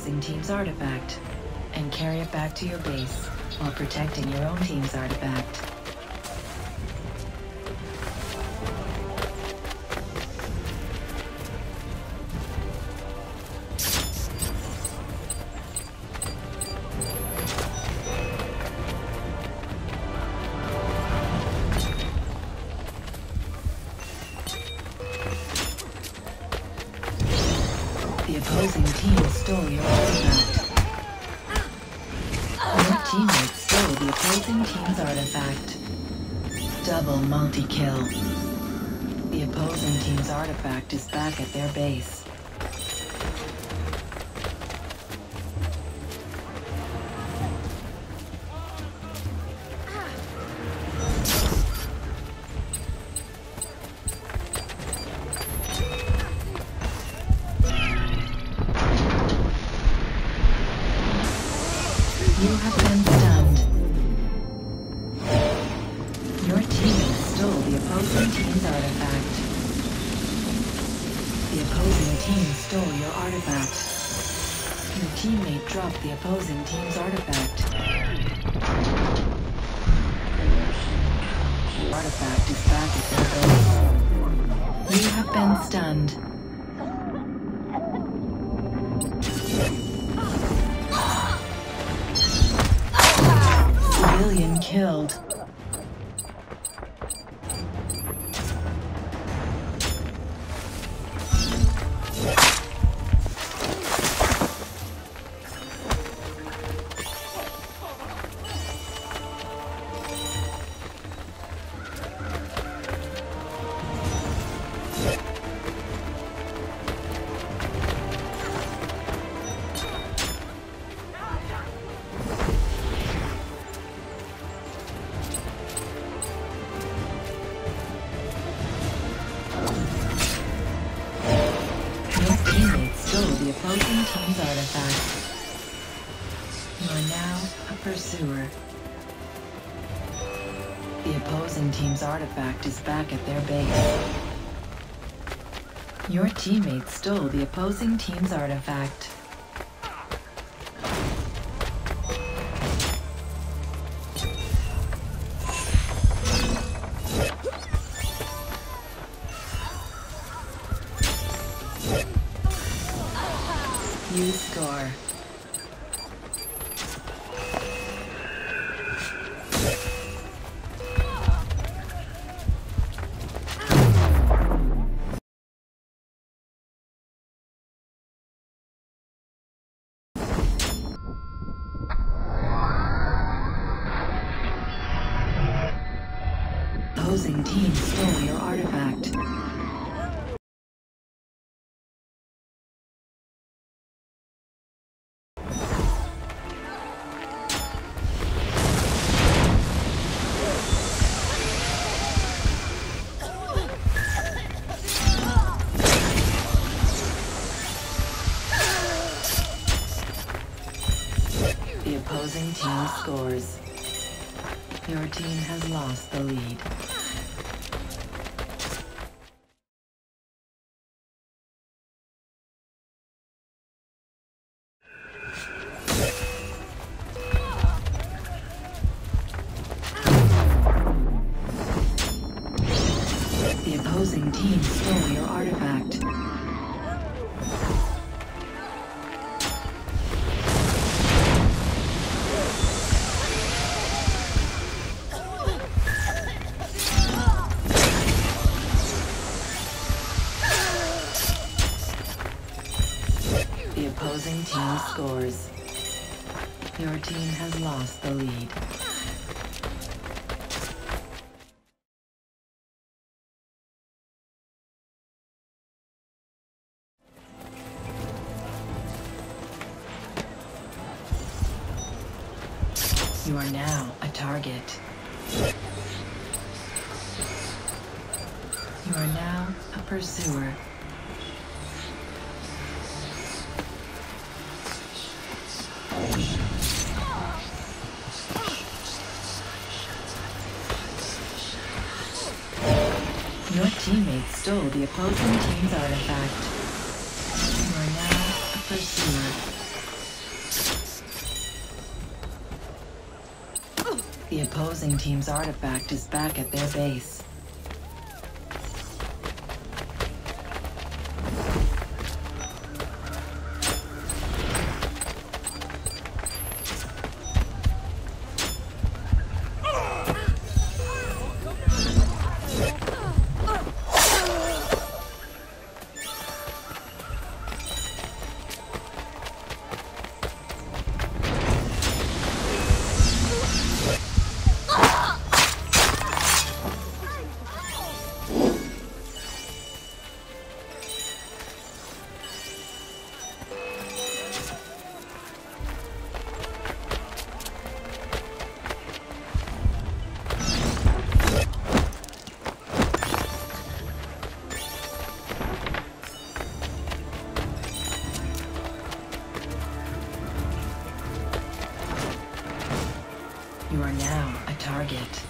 opposing team's artifact and carry it back to your base while protecting your own team's artifact. The opposing team stole your artifact. Your teammates stole the opposing team's artifact. Double multi-kill. The opposing team's artifact is back at their base. You have been stunned. Your teammate stole the opposing team's artifact. The opposing team stole your artifact. Your teammate dropped the opposing team's artifact. Your artifact is back at their base. You have been stunned. Civilian killed. The opposing team's artifact. You are now a pursuer. The opposing team's artifact is back at their base. Your teammates stole the opposing team's artifact. You score. Opposing team stole your artifact. The opposing team scores. Your team has lost the lead. The opposing team stole your artifact. The opposing team scores. Your team has lost the lead. You are now a target. You are now a pursuer. Your teammates stole the opposing team's artifact. You are now a pursuer. The opposing team's artifact is back at their base. You are now a target.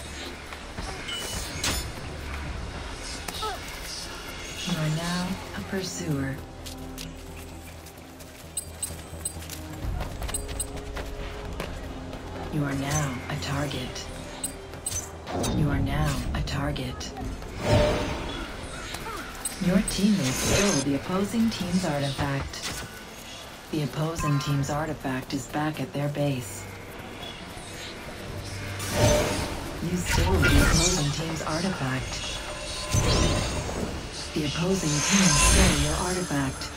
You are now a pursuer. You are now a target. You are now a target. Your teammates stole the opposing team's artifact. The opposing team's artifact is back at their base. You stole the opposing team's artifact. The opposing team stole your artifact.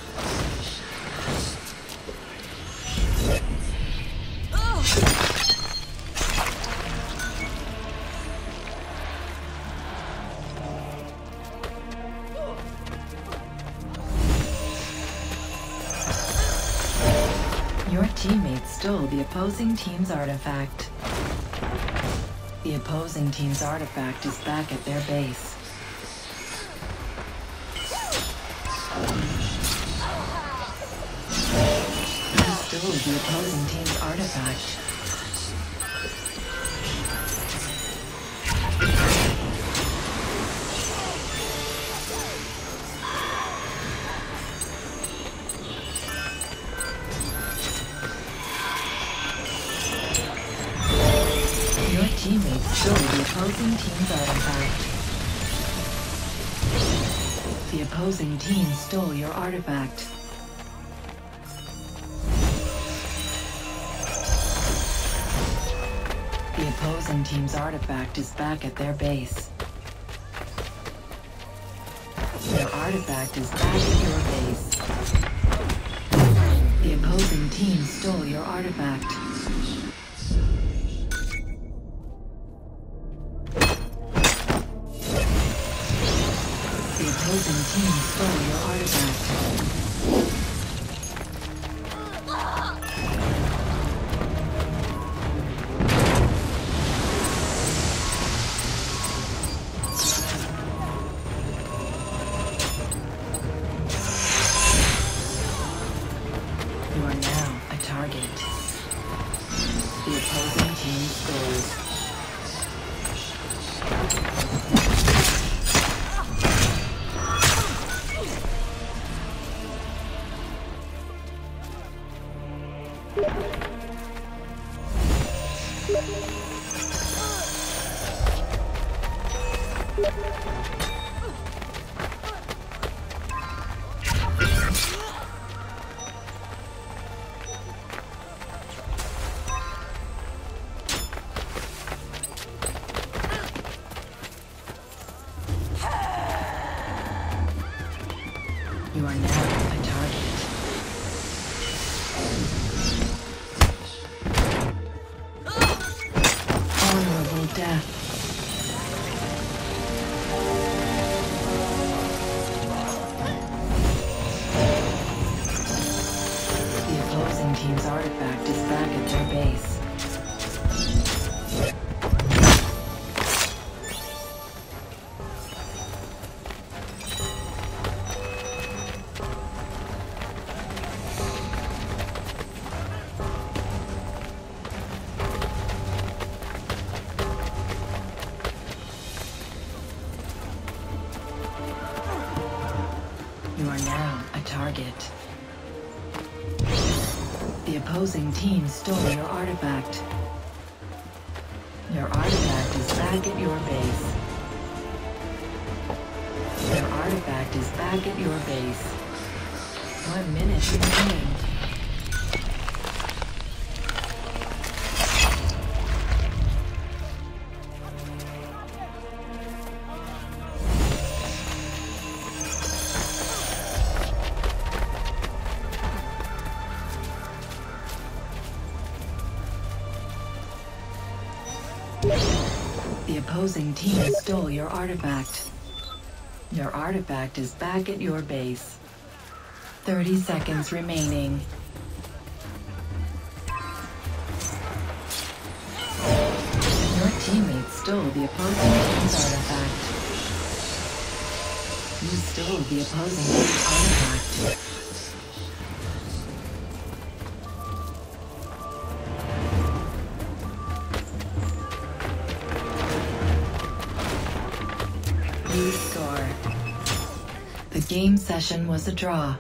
Your teammates stole the opposing team's artifact. The opposing team's artifact is back at their base. You stole the opposing team's artifact. Teammates stole the opposing team's artifact. The opposing team stole your artifact. The opposing team's artifact is back at their base. Your artifact is back at your base. The opposing team stole your artifact. The opposing team stole your artifact. You are now a target. The opposing team scores. You are now a target. Honorable death. The opposing team's artifact is back at their base. You are now a target. The opposing team stole your artifact. Your artifact is back at your base. Your artifact is back at your base. 1 minute remaining. The opposing team stole your artifact. Your artifact is back at your base. 30 seconds remaining. Your teammates stole the opposing team's artifact. You stole the opposing team's artifact. You score. The game session was a draw.